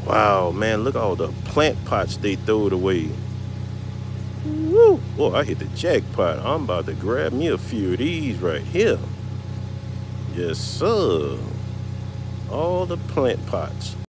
Wow, man, look at all the plant pots they throwed away. Woo! Boy, I hit the jackpot. I'm about to grab me a few of these right here. Yes, sir. All the plant pots.